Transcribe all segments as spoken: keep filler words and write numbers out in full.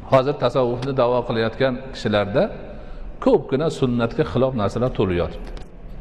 hozir tasavvufni da'vo qilayotgan kishilarda ko'pgina sunnatga xilof narsalar to'lib yotibdi.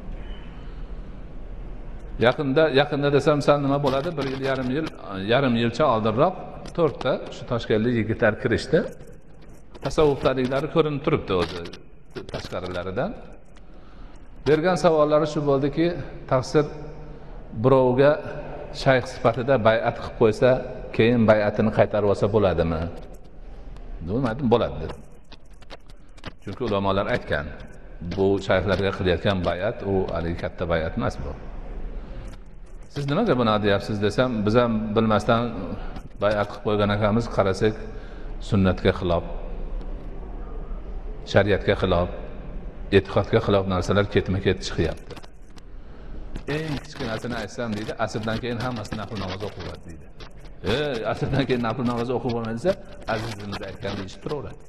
Yaqinda yaqinda desam sal nima bo'ladi? bir yil yarim yil yarim yilcha oldinroq to'rtta shu toshkentlik yigitlar kirishdi. Tasavvufdaliklari ko'rinib turibdi o'zi tashqarilaridan. Bergan savollari shu bo'ldiki, tafsir birovga shayx sifatida bay'at qilib qo'ysa, keyin bay'atini qaytarib olsa bo'ladimi? Dedim, bo'ladi dedim. Chunki ulamolar aytgan, bu shayxlarga qilayotgan bay'at u hali katta bay'at emas bu. Siz nimaga buni deyapsiz desam, biz ham bilmasdan bay'at qilib qo'ygan akamiz, qarasak sunnatga xilof, shariatga xilof, e'tiqodga xilof narsalar ketma-ket chiqyapti. Eng kichkinasini aytsam deydi, asrdan keyin hammasi nafl namoz o'qiyapti deydi. Ey, asrdan keyin nafl namoz o'qib bo'lmasa, azizimiz aytganini eshitib turaveradi.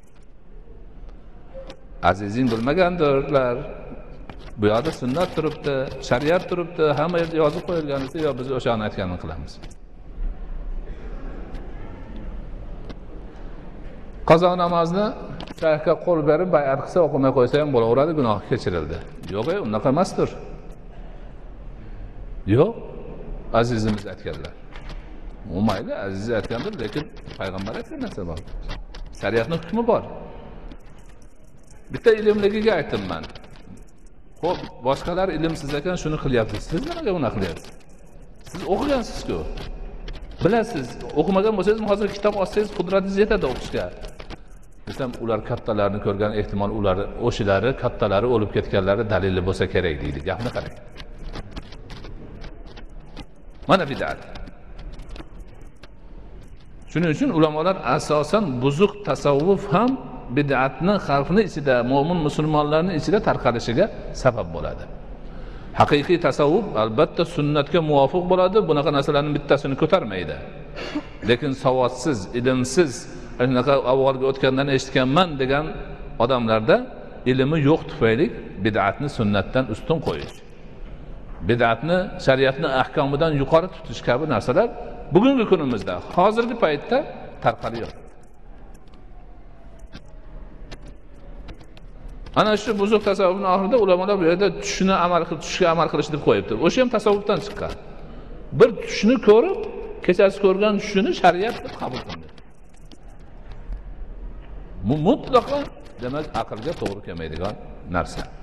Azizing bilmagandirlar. Bu yerda sunnat turibdi, shariat turibdi, hamma yerda yozib qo'yilganicha, yo biz o'shani aytganini qilamiz. Qazo namozni shayxga qo'l berib bay'at qilsa, o'qimay qo'ysa ham bo'laveradi, gunoh kechirildi. Yo'q, unaqa emasdir. Yo'q, azizimiz aytganlar. U mayli, aziz aytgandir, lekin payg'ambar aytgan narsa bor. Shariatning hukmi bor. Bitta ilmligiga aytdim men. Xo'p, boshqalar ilmsiz ekan shuni qilyapsiz. Siz nimaga buni qilyapsiz? Siz o'qigansiz-ku. Bilasiz, o'qimagan bo'lsangiz, hozir kitob olsangiz, qudratingiz yetadi o'qishga. Desam, ular kattalarni ko'rgan, ehtimol ular o'shilari, kattalari o'lib ketganlari dalili bo'lsa kerak deydi. Gapni qarang. Mana bid'at. Shuning uchun ulamolar asosan buzuq tasavvuf ham bid'atni xalqning ichida, mo'min musulmonlarning ichida tarqalishiga sabab bo'ladi. Haqiqiy tasavvuf albatta sunnatga muvofiq bo'ladi, bunaqa narsalarning bittasini ko'tarmaydi. Lekin savodsiz, ilmsiz, anaqa avvalgi o'tgandan eshitganman degan odamlarda ilmi yo'q tufayli bid'atni sunnatdan ustun qo'yish, bid'atni shariatni ahkomidan yuqori tutish kabi narsalar bugungi kunimizda, hozirgi paytda tarqalıyor. Ana shu buzuq tasavvufning oxirida ulamolar bu yerda tushni amal qilib, tushga amal qilish deb qo'yibdi. O'sha ham tasavvufdan chiqqan. Bir tushni ko'rib, kechasi ko'rgan tushini shariat deb qabul qildi. Bu mutlaqo demak aqlga to'g'ri kelmaydigan narsa.